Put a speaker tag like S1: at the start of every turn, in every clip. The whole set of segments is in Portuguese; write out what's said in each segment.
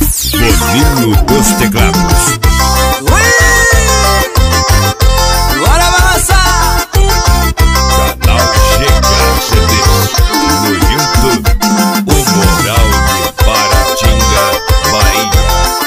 S1: Boninho dos Teclados.
S2: Bora balançar!
S1: Canal GKCDs no YouTube. O Moral de Paratinga, Bahia.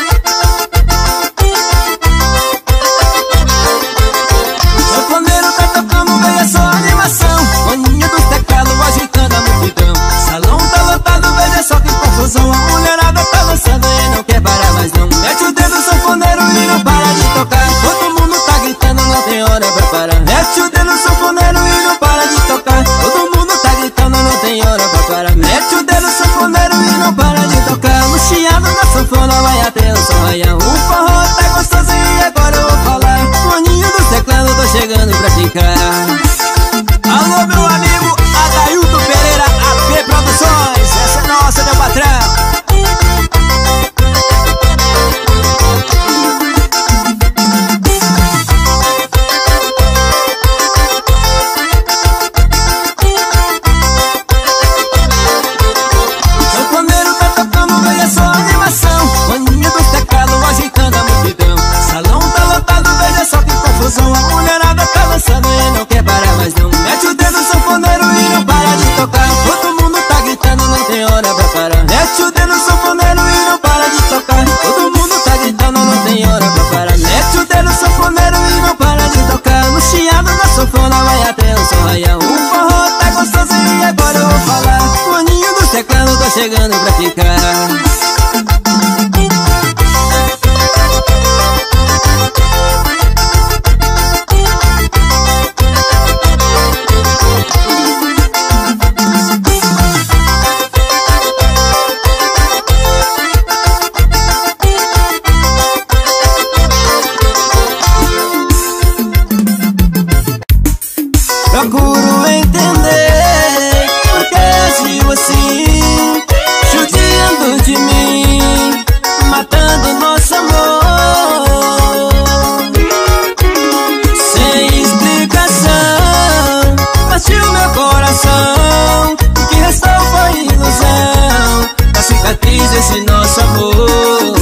S2: Sanfoneiro tá tocando, veja só a animação. Boninho dos Teclados agitando a multidão. Salão tá lotado, veja só que confusão. A mulherada tá dançando e não quer parar mais não. Mete o dedo sanfoneiro e não para de tocar. Todo mundo tá gritando, não tem hora pra parar. Mete o dedo sanfoneiro e não para de tocar. Todo mundo tá gritando, não tem hora pra parar. Mete o dedo sanfoneiro e não para de tocar. No chiado da sanfona vai até o sol raiar. O forró tá gostoso e agora eu vou falar. Boninho dos Teclados, tô chegando pra ficar. Alô, meu amigo Adailton Pereira, AP Produções. Essa é nossa, meu patrão. Sanfoneiro tá tocando, veja só a animação. Boninho dos Teclados ajeitando a multidão. Salão tá lotado, veja só que confusão. A mulherada tá dançando e não quer parar mais não. Mete o dedo sanfoneiro e não para de tocar. Todo mundo tá gritando, não tem hora pra parar. Mete o dedo sanfoneiro e não para de tocar. Todo mundo tá gritando, não tem hora pra parar. Mete o dedo sanfoneiro e não para de tocar. No chiado da sanfona vai até o sol raiar. O forró tá gostoso e agora eu vou falar. Boninho dos Teclados, tô chegando pra ficar. Procuro entender por que agiu assim, judiando de mim, matando nosso amor. Sem explicação, partiu meu coração. O que restou foi ilusão da cicatriz desse nosso amor.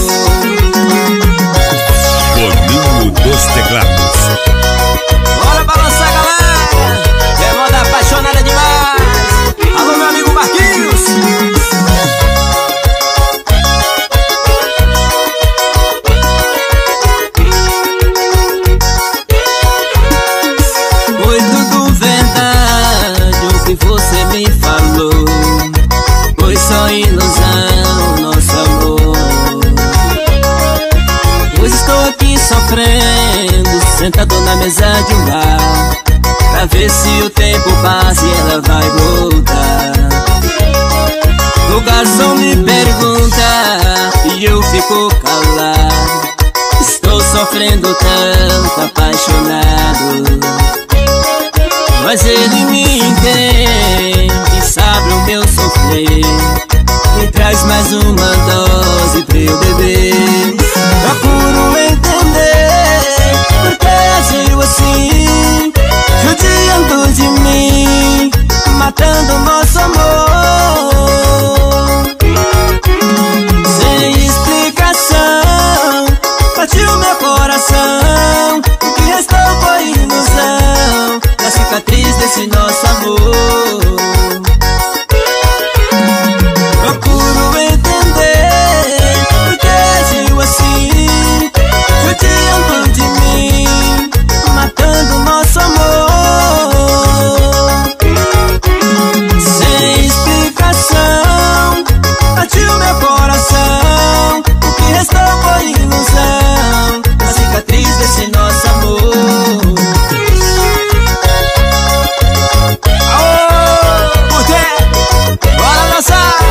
S1: Boninho dos Teclados.
S2: Bora balançar, galera! É moda apaixonada demais! Alô, meu amigo Marquinhos! Foi tudo verdade o que você me falou. Foi só ilusão, nosso amor. Pois estou aqui sofrendo, sentado na mesa de um bar, pra ver se o tempo passa e ela vai voltar. O garçom me pergunta e eu fico calado. Estou sofrendo tanto, apaixonado, mas ele me entende, sabe o meu sofrer, e traz mais uma dose pra eu beber. Procuro entender por que agiu assim, judiando de mim, matando nosso amor. Sem explicação, partiu meu coração. O que restou foi ilusão da cicatriz desse nosso amor. Procuro entender por que agiu assim, judiando de mim, matando nosso amor. Sem explicação, partiu meu coração. O que restou foi ilusão da cicatriz desse nosso amor. Aô, mulher, bora dançar!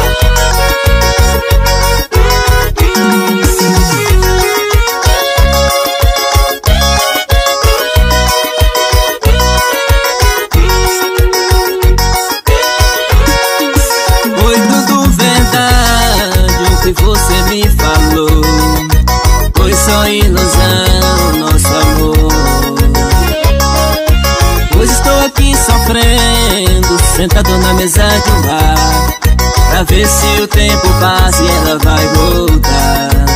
S2: Foi tudo verdade o que você me falou. Foi só ilusão, nosso amor. Pois estou aqui sofrendo, sentado na mesa de um bar, pra ver se o tempo passa e ela vai voltar.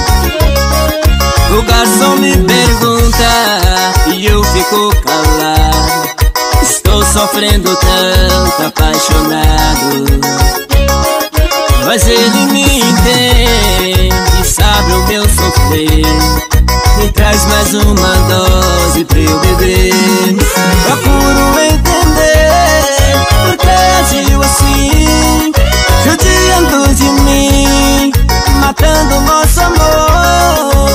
S2: fico calado. Estou sofrendo tanto, apaixonado. Mas ele me entende, sabe o meu sofrer. Me traz mais uma dose pra eu beber. Procuro entender por que agiu assim, judiando de mim, matando nosso amor.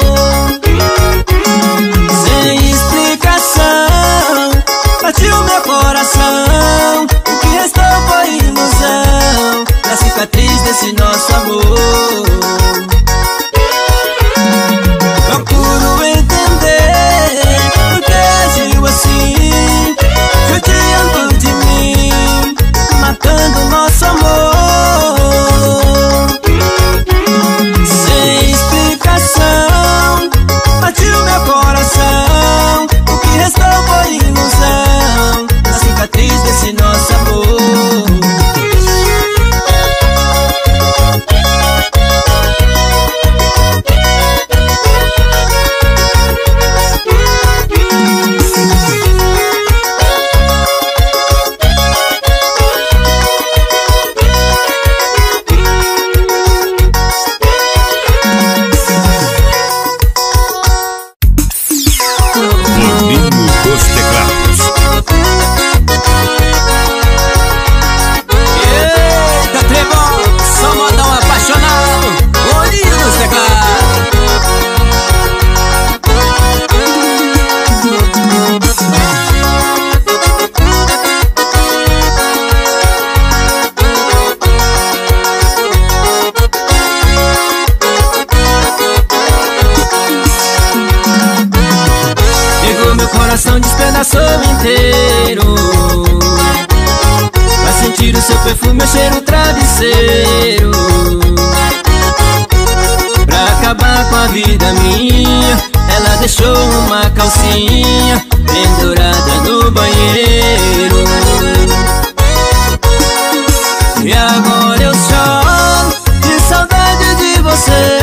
S2: Sem explicação, partiu meu coração. O que restou foi ilusão, a cicatriz desse nosso amor. Procuro entender por que agiu assim, judiando de mim, matando nosso amor. Sem explicação, partiu meu coração. O que restou foi ilusão, a cicatriz desse nosso amor. Despedaçou inteiro. Vai sentir o seu perfume, meu cheiro travesseiro. Pra acabar com a vida minha, ela deixou uma calcinha pendurada no banheiro. E agora eu choro de saudade de você.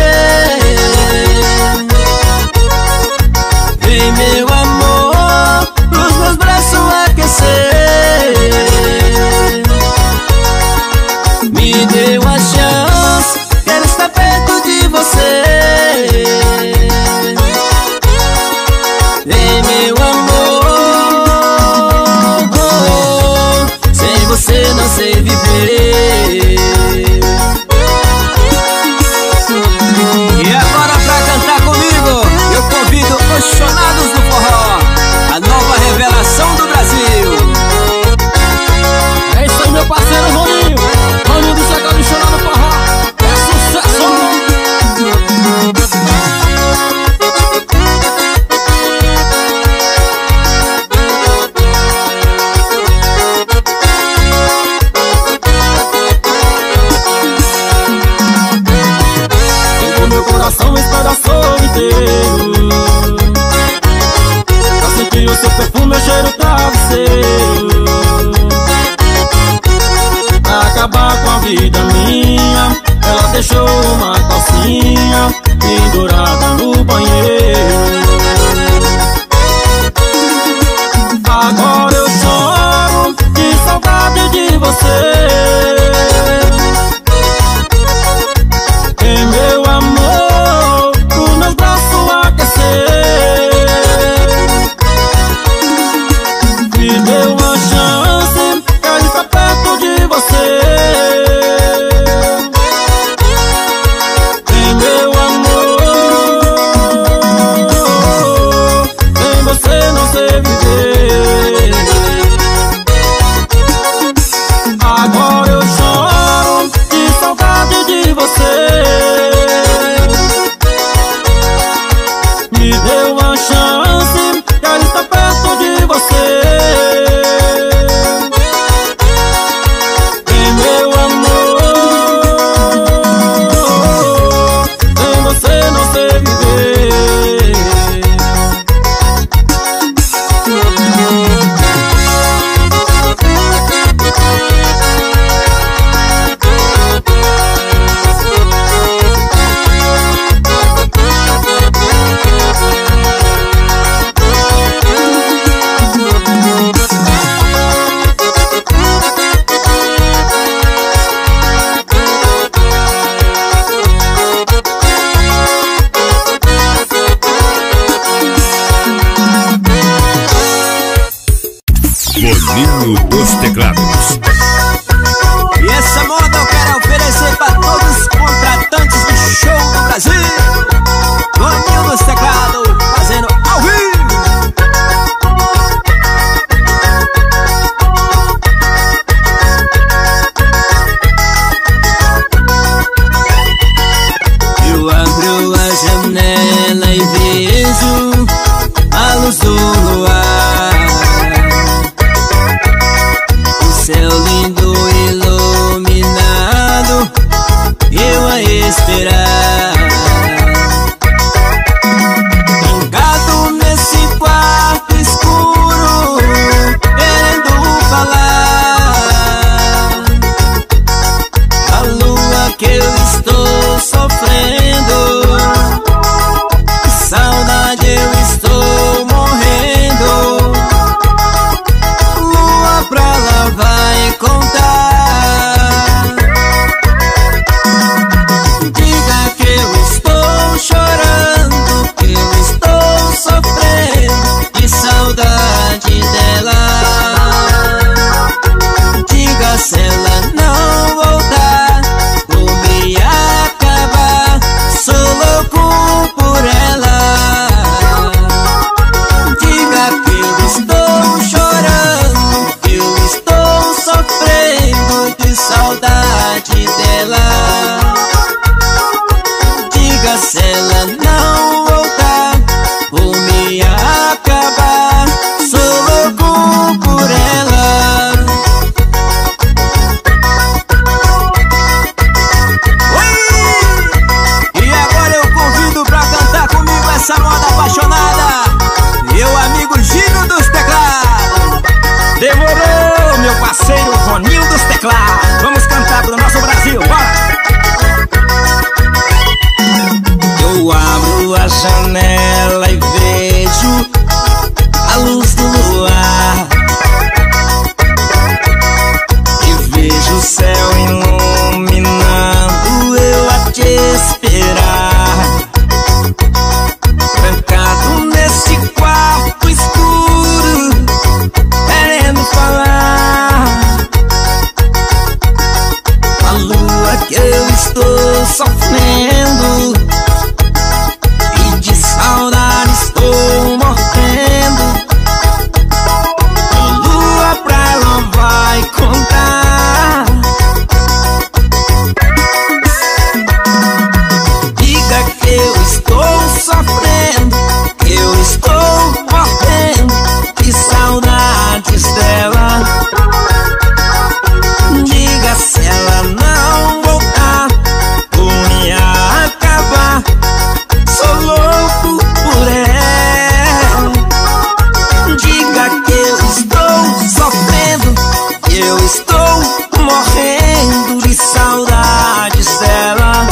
S2: Vem meu amor, pros meus braços aquecer. Me deu a chance, quero estar perto de você. Vem meu amor, sem você não sei viver. E agora pra cantar comigo, eu convido os Chonados do Forró, a nova revelação do Brasil. É isso aí, meu parceiro Roninho, Roninho do Cegado e Chonado do Forró. É sucesso! Pegou meu coração, espedaçou inteiro. Já senti o seu perfume, meu cheiro travesseiro. Pra acabar com a vida minha, ela deixou uma calcinha pendurada no banheiro. Agora eu choro de saudade de você. Em meu amor, os meus braços aquecer. Me deu uma chance, quero estar perto de você. Em Diga se ela não voltar ou me acabar, sou louco por ela. Oi! E agora eu convido pra cantar comigo essa moda apaixonada, meu amigo Gino dos Teclados.
S3: Demorou, meu parceiro Roninho dos Teclados. Vamos cantar pro nosso Brasil, bora!
S2: Eu abro a janela e vejo a luz do luar, e vejo o céu iluminando, eu a te esperar. Trancado nesse quarto escuro, querendo falar. A lua que eu estou sofrendo, de saudade estou morrendo. A lua pra ela vai contar. Diga que eu estou sofrendo, que eu estou morrendo de saudades dela. Diga se ela não voltar ou me acabar, sou louco por ela. Diga que eu estou sofrendo, que eu estou morrendo de saudades dela.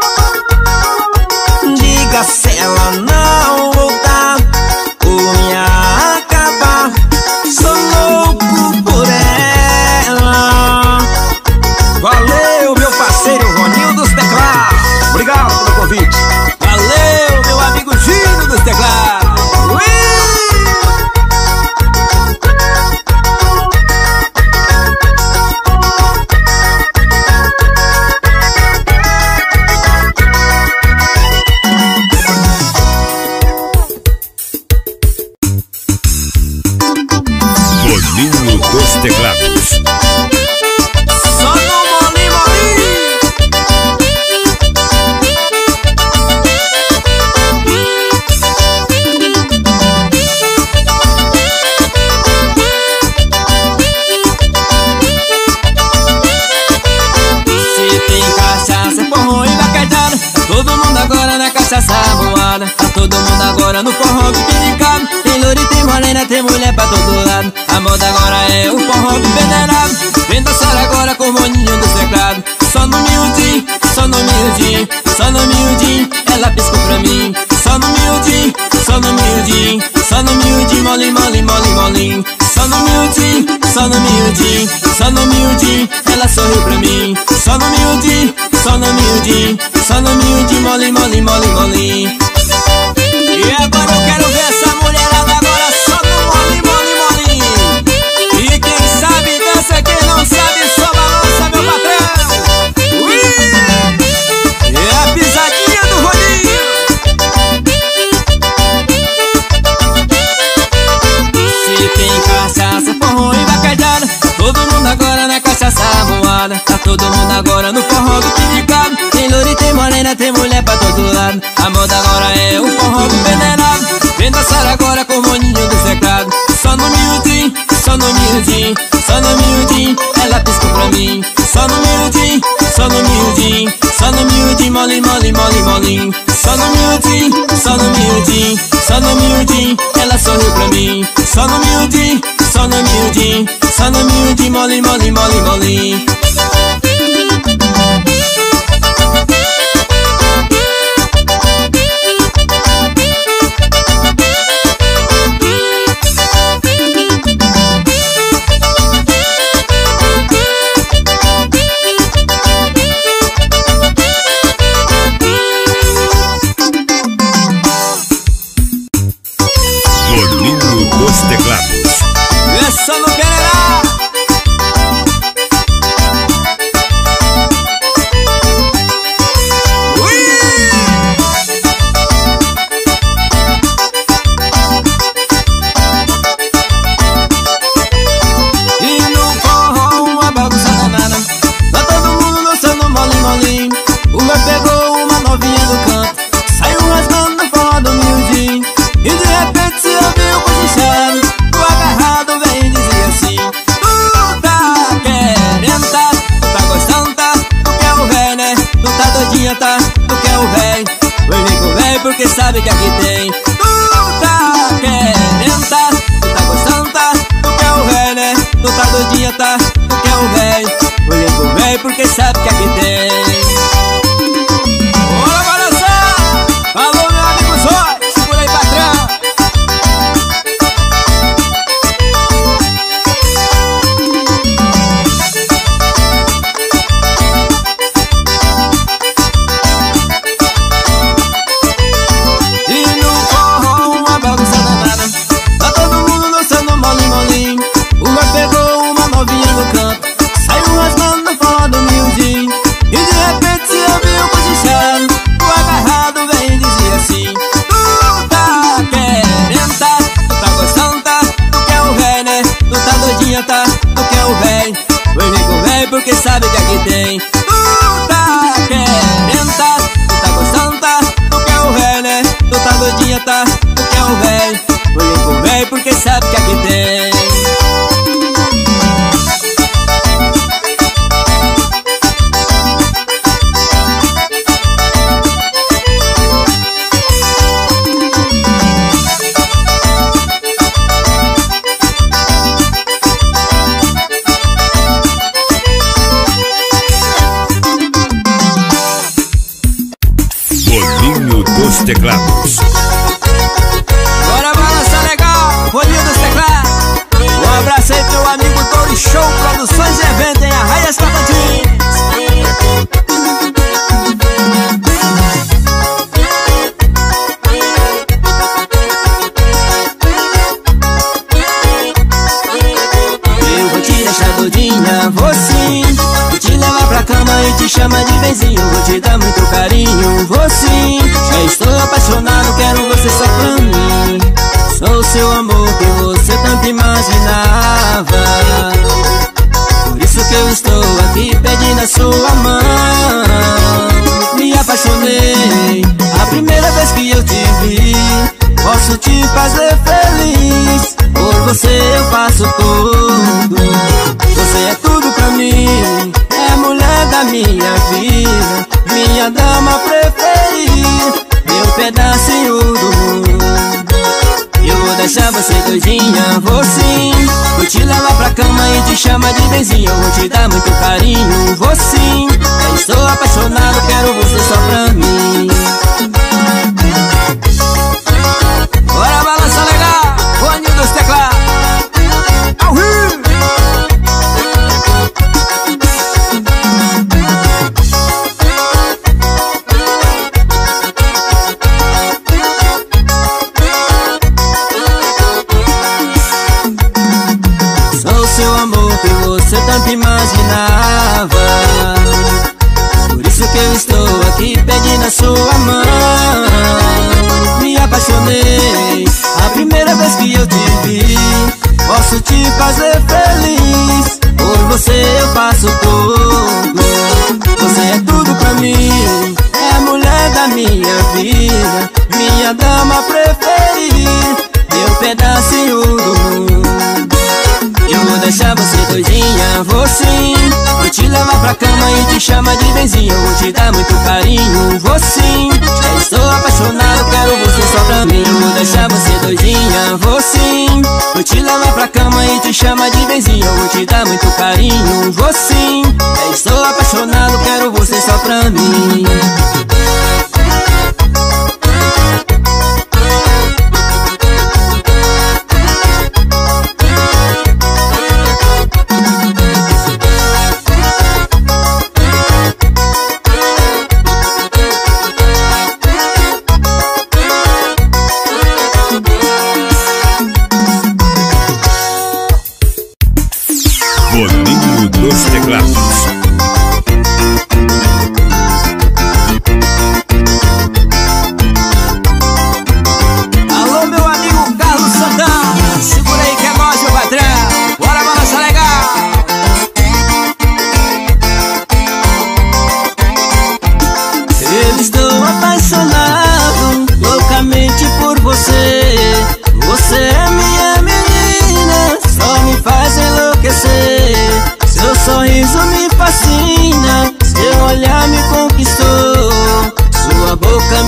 S2: Diga se ela não voltar ou me acabar, sou louco por ela.
S3: Valeu, meu parceiro Roninho dos Teclados. Obrigado pelo convite.
S2: Valeu, meu amigo Gino dos Teclados.
S1: Roninho dos Teclados.
S2: Só no molim, molim. Se tem cachaça, forró e vaquejada, todo mundo agora na cachaça voada. Tá todo mundo agora no forró pipicado. Tem loura e tem morena, tem mulher pra todo lado. A moda agora é o forró peneirado. Vem dançar agora com o Roninho dos Teclados. Só no miudinho, só no miudinho, só no miudinho, ela piscou pra mim. Só no miudinho, só no miudinho, só no miudinho, molim, molim, molim, molim. Só no miudinho, só no miudinho, só no miudinho, ela sorriu pra mim. Só no miudinho, só no miudinho, só no miudinho, molim, molim, molim, molim. E agora eu quero ver essa mulherada agora só no molim, molim, molim. E quem sabe dança, quem não sabe só balança, meu patrão. Ui! É a pisadinha do Roninho. Se tem cachaça, forró e vaquejada, todo mundo agora na cachaça voada. Tá todo mundo agora no forró do picado. Tem loura e tem morena, tem mulher pra todo lado. A moda agora é o forró peneirado. Vem dançar agora com o Roninho dos Teclados. Só no miudinho, só no miudinho, só no miudinho, ela piscou pra mim. Só no miudinho, só no miudinho, só no miudinho, molim, molim, molim, molim. Só no miudinho, só no miudinho, só no miudinho, ela sorriu pra mim. Só no miudinho, só no miudinho, só no miudinho, molim, molim, molim, molim.
S1: Roninho dos Teclados.
S2: Essa no Pereira. o véi. Vem com o véi porque sabe que aqui tem. Tu tá querendo, tá? Tu tá gostando, tá? Tu quer o véi, né? Tu tá doidinha, tá? Tu quer o véi. Vem com o véi porque sabe que aqui tem. Bora balançar! Falou, meu amigo Zói, segura aí, patrão. E no forró uma bagunça danada, tá todo mundo dançando molim, molim. O Zói pegou uma novinha no canto, saiu rasgando no forró do miudinho. E de repente se ouviu cochichando, o agarrado vem e dizia assim: tu tá querendo, tá? Tu tá gostando, tá? Tu quer o véi, né? Tu tá doidinha, tá? Tu quer o véi. Vem com o véi porque sabe que aqui tem. Tu tá querendo, tá? Tu tá gostando, tá? Tu quer o véi, né? Tu tá doidinha, tá? Tu quer o véi. Vem com o véi porque sabe que aqui tem.
S1: Bolinho dos Teclados.
S2: Bora balançar legal, Bolinho dos Teclados. Um abraço aí pro amigo Tori Show Produções e Eventos em Arraias Tocantins. Eu vou te deixar doidinha, vou sim. Vou te levar pra cama e te chamar de benzinho. Vou te dar muito carinho, vou sim. Já estou apaixonado, quero você só pra mim. Sou o seu amor que você tanto imaginava. Por isso que eu estou aqui pedindo a sua mão. Me apaixonei a primeira vez que eu te vi. Posso te fazer feliz, por você eu faço tudo. Você é tudo pra mim, é a mulher da minha vida, minha dama preferida, meu pedacinho do mundo. Eu vou deixar você doidinha, vou sim. Vou te levar pra cama e te chamar de benzinho. Vou te dar muito carinho, vou sim. Eu estou apaixonado, quero você só pra mim. Bora balançar legal, Bolinho dos Teclados. Ao Rio. Sou o seu amor que você tanto imaginava. Por isso que eu estou aqui pedindo a sua mão. Me apaixonei a primeira vez que eu te vi. Posso te fazer feliz, por você eu faço tudo. Você é tudo pra mim, é a mulher da minha vida, minha dama preferida, meu pedacinho do mundo. Eu vou deixar você doidinha, vou sim. Vou te levar pra cama e te chamar de benzinho. Vou te dar muito carinho, vou sim. Já estou apaixonado, quero você só pra mim. Eu vou deixar você doidinha, vou sim. Vou te levar pra cama e te chamar de benzinho. Vou te dar muito carinho, vou sim. Já estou apaixonado, quero você só pra mim.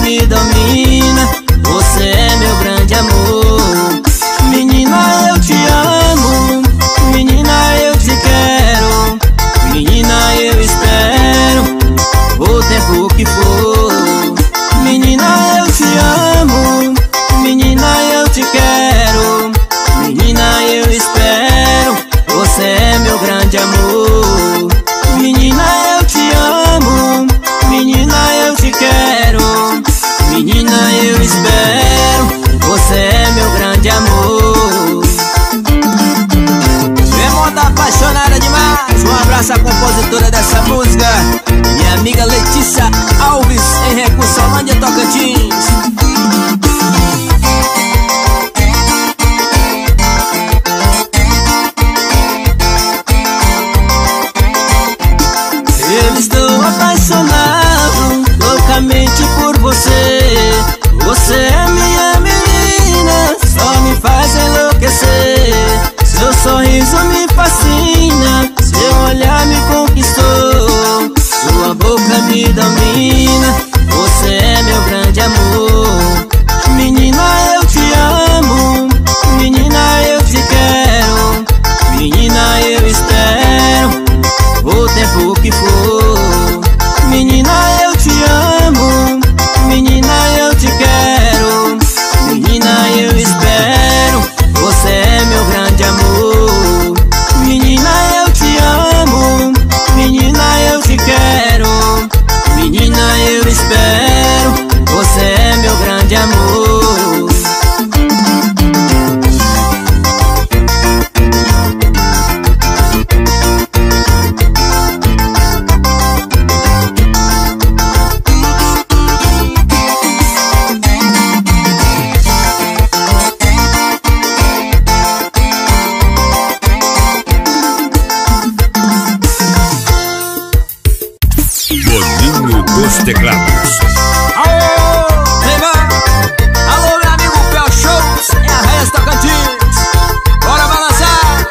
S2: me domina, você é meu grande amor. Menina, eu te amo, menina, eu te quero, menina, eu espero o tempo que for. Menina, eu te amo, menina, eu te quero, menina, eu espero, você é meu grande amor. Menina, eu te amo, menina, eu te quero, menina, eu espero, você é meu grande amor. É moda apaixonada demais. Um abraço à compositora dessa música, minha amiga Letícia Alves, em Recursolândia, Tocantins. Eu estou apaixonado loucamente por você. Você é minha menina, só me faz enlouquecer. Seu sorriso me fascina, seu olhar me conquistou, sua boca me domina, você é meu grande amor. Menina, eu te amo, menina, eu te quero, menina, eu espero o tempo que for. Menina, eu te amo, menina, eu te quero, menina, eu espero, você é meu grande amor. Menina, eu te amo, menina, eu te quero, menina, eu espero, você é meu grande amor.
S1: Boninho dos Teclados.
S2: Alô, meu amigo Pel Shows, é a Raias Tocantins. Bora balançar.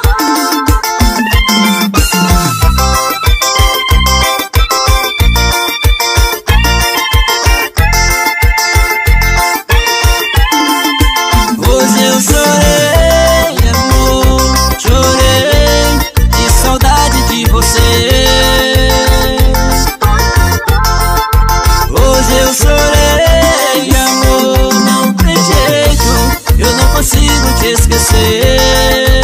S2: Hoje eu chorei, amor, chorei de saudade de você. Hoje eu chorei, amor, não tem jeito, eu não consigo te esquecer.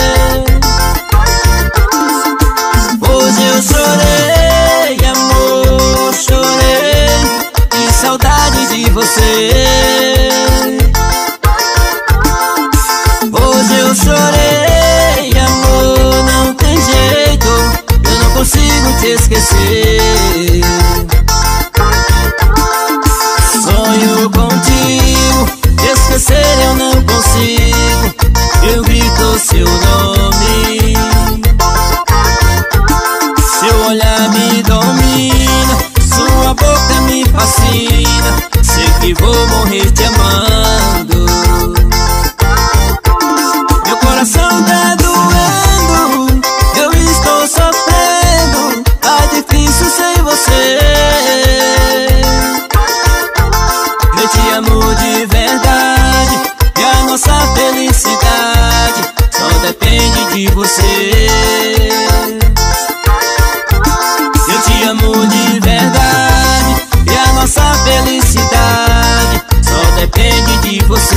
S2: Hoje eu chorei, amor, chorei de saudade de você. Hoje eu chorei, amor, não tem jeito, eu não consigo te esquecer. Sonho contigo, esquecer eu não consigo, eu grito seu nome. Seu olhar me domina, sua boca me fascina, sei que vou morrer te amando. Meu coração tá doendo, eu estou sofrendo, tá difícil sem você. Eu te amo de verdade, e a nossa felicidade só depende de você. Eu te amo de verdade, e a nossa felicidade só depende de você.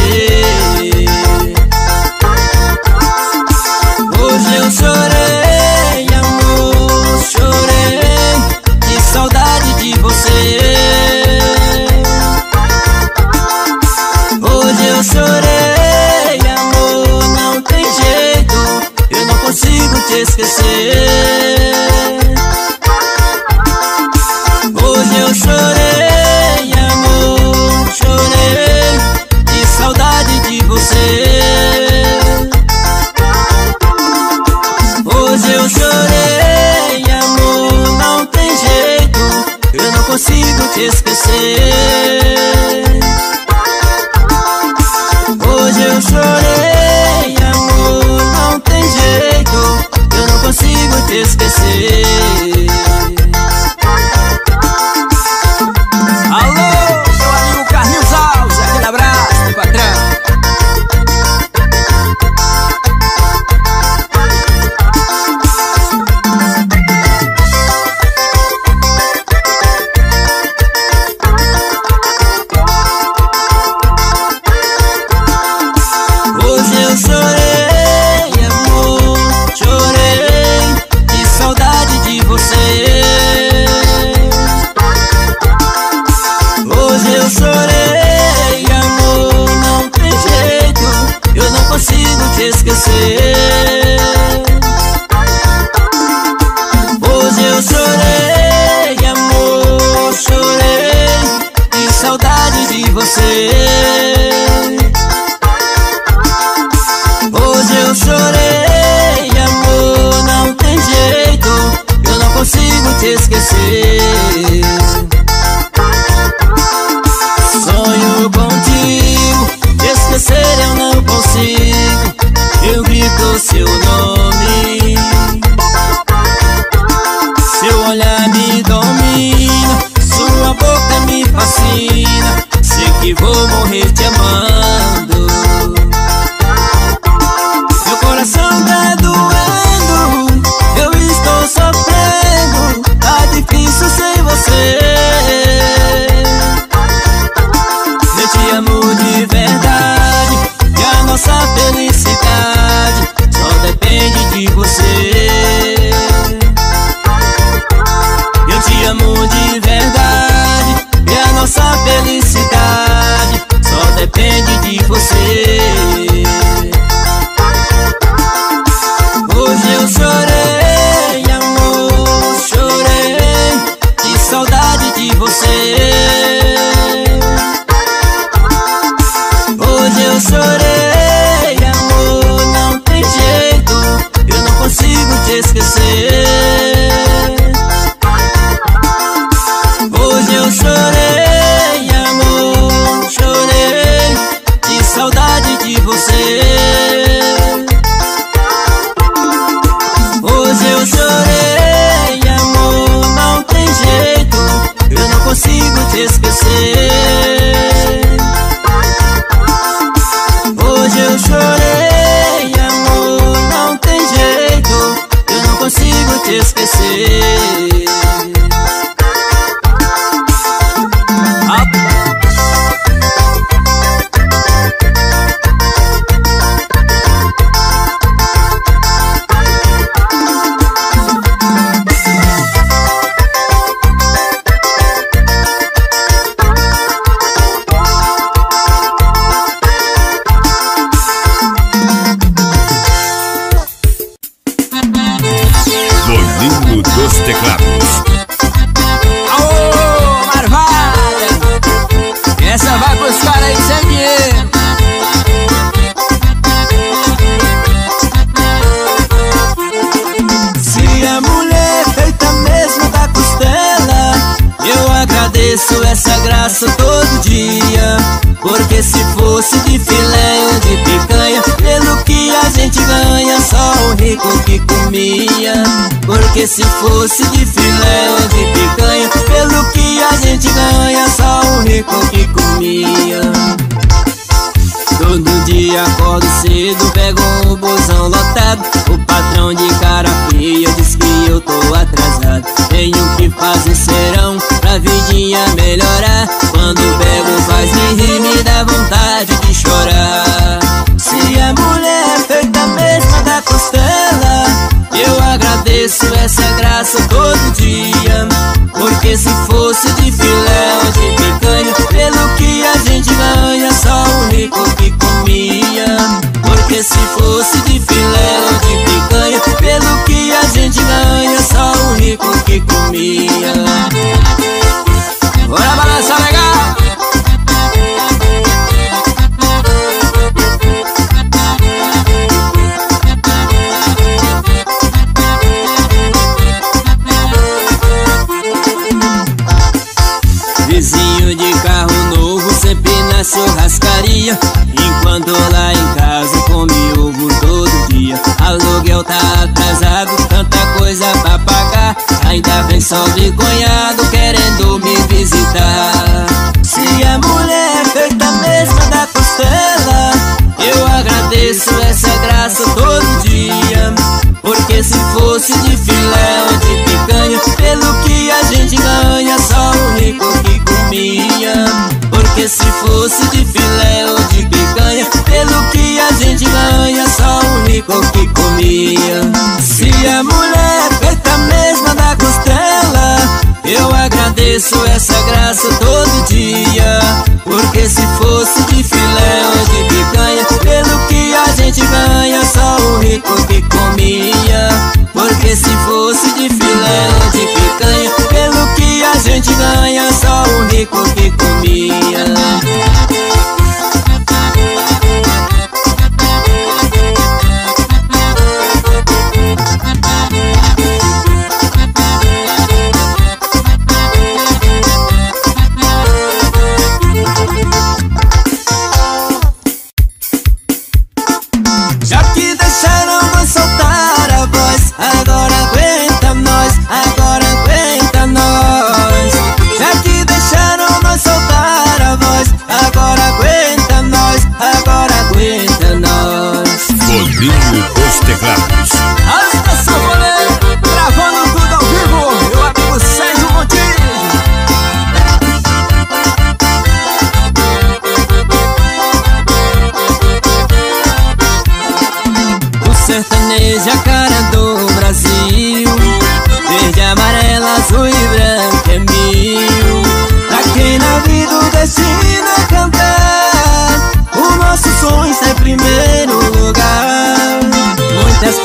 S2: você. Sonho contigo, esquecer eu não consigo. Eu grito seu nome, seu olhar me domina, sua boca me fascina. Sei que vou morrer te amando. Meu coração tá doendo, eu estou sofrendo. Tá difícil sem você. Eu te amo de verdade, e a nossa felicidade só depende de você. Eu te amo de verdade, e a nossa felicidade só depende de você. Hoje eu chorei, amor, chorei de saudade de você. Hoje eu chorei, amor, não tem jeito, eu não consigo te esquecer. Hoje eu chorei, amor, chorei de saudade de você. Hoje eu chorei, amor, não tem jeito, eu não consigo te esquecer. Hoje eu chorei, amor, não tem jeito, eu não consigo te esquecer.
S1: Boninho dos Teclados.
S3: Aô, Marvalha! Essa vai pros caras aí sem dinheiro.
S2: Se a mulher é feita mesmo da costela, eu agradeço essa graça todo dia. Porque se fosse de filé ou de picanha, pelo que a gente ganha, só o rico que comia. Porque se fosse de filé ou de picanha, pelo que a gente ganha, só o rico que comia. Todo dia acordo cedo, pego um busão lotado. O patrão de cara feia diz que eu tô atrasado. Tenho que fazer serão pra vidinha melhorar. Quando pego faz me rir, me dá vontade de chorar. Se a mulher é feita mesmo da costela, eu agradeço essa graça todo dia. Porque se fosse de filé ou de picanha, pelo que a gente ganha, só o rico que comia. Porque se fosse de filé ou de picanha, pelo que a gente ganha, só o rico que comia.
S3: Bora balançar legal!
S2: Vizinho de carro novo, sempre na churrascaria. Enquanto lá em casa come ovo todo dia. Aluguel tá atrasado, tanta coisa pra pagar. Ainda vem sobe cunhado querendo me visitar. Se a mulher é feita mesmo da costela, eu agradeço essa graça todo dia. Porque se fosse de filé ou de picanha, pelo que a gente ganha, só o rico que comia. Porque se fosse de filé ou de picanha, pelo que a gente ganha, só o rico que comia. Se a mulher é feita mesmo da costela, eu agradeço essa graça todo dia. Porque se fosse de filé ou de picanha, pelo que a gente ganha, só o rico que comia. Porque se fosse de filé ou de picanha, pelo que a gente ganha, só o rico que comia.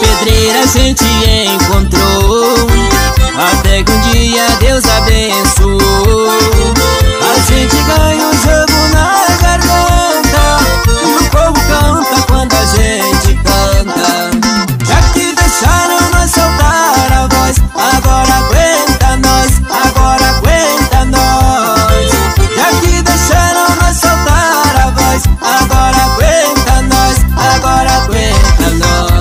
S2: pedreiras a gente encontrou, até que um dia Deus abençoou. A gente ganha um jogo na garganta e o povo canta quando a gente canta. Já que deixaram nós soltar a voz, agora aguenta nós, agora aguenta nós. Já que deixaram nós soltar a voz, agora aguenta nós, agora aguenta nós.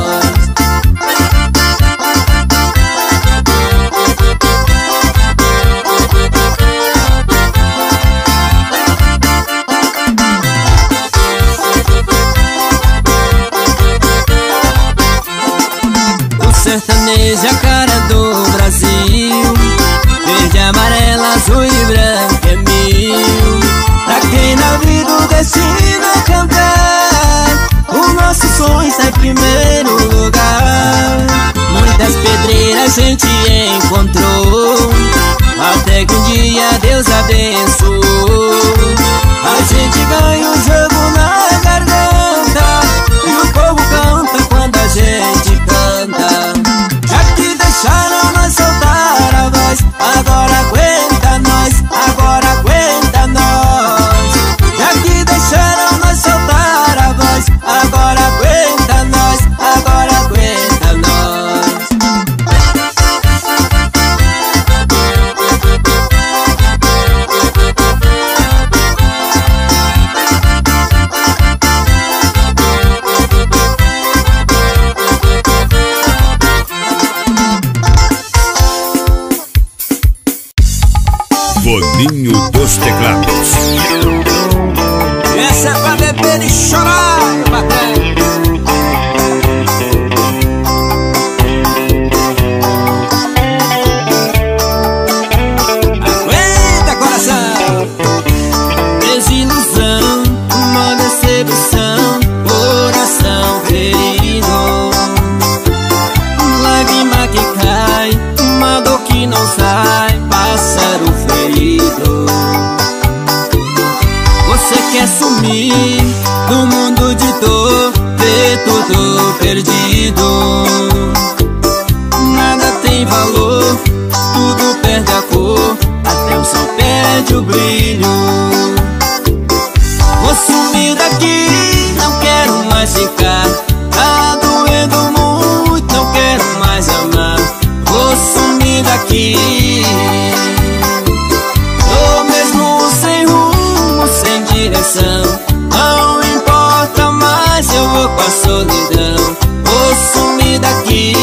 S2: Sertanejo é a cara do Brasil, verde, amarela, azul e branco é mil. Pra quem na vida o destino é cantar, o nosso sonho está em primeiro lugar. Muitas pedreiras a gente encontrou, até que um dia Deus abençoou. A gente ganha o jogo na garganta e o povo canta quando a gente canta. Deixaram nós soltar a voz, agora aguenta nós, agora aguenta nós. Já que deixaram nós soltar a voz, agora aguenta nós, agora aguenta nós.
S1: Boninho dos Teclados.
S3: Essa é pra beber e chorar, patrão. Aguenta, coração.
S2: Desilusão, uma decepção, coração ferido. Lágrima que cai, uma dor que não sai, pássaro ferido. Você quer sumir do mundo de dor, ver tudo perdido. Nada tem valor, tudo perde a cor, até o sol perde o brilho. Vou sumir daqui, não quero mais ficar, tá doendo muito, não quero mais amar. Vou sumir daqui, tô mesmo sem rumo, sem direção. Não importa mais, eu vou com a solidão. Vou sumir daqui,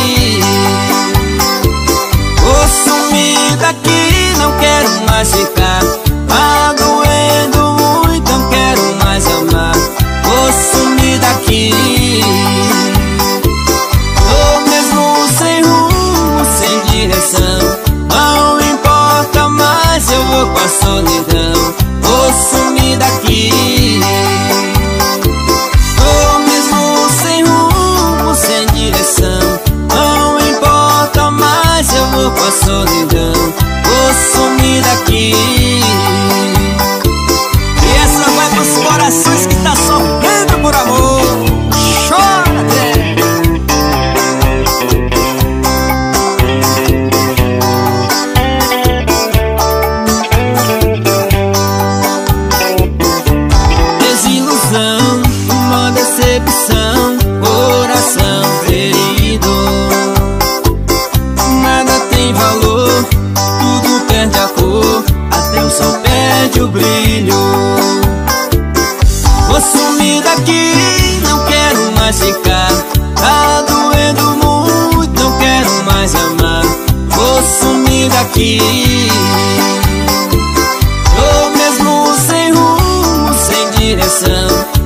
S2: vou sumir daqui, não quero mais ficar, tá doendo muito, não quero mais amar. Vou sumir daqui, tô mesmo sem rumo, sem direção. Não importa mais, eu vou com a solidão. Vou sumir daqui, tô mesmo sem rumo, sem direção. Não importa mais, eu vou com a solidão. Vou sumir daqui.
S3: E essa vai pros corações que tá sofrendo por amor. Chora, Zé.
S2: Desilusão, uma decepção, coração ferido. Nada tem valor, tudo perde a cor, até o sol perde o brilho. Vou sumir daqui, não quero mais ficar, tá doendo muito, não quero mais amar. Vou sumir daqui, tô mesmo sem rumo, sem direção.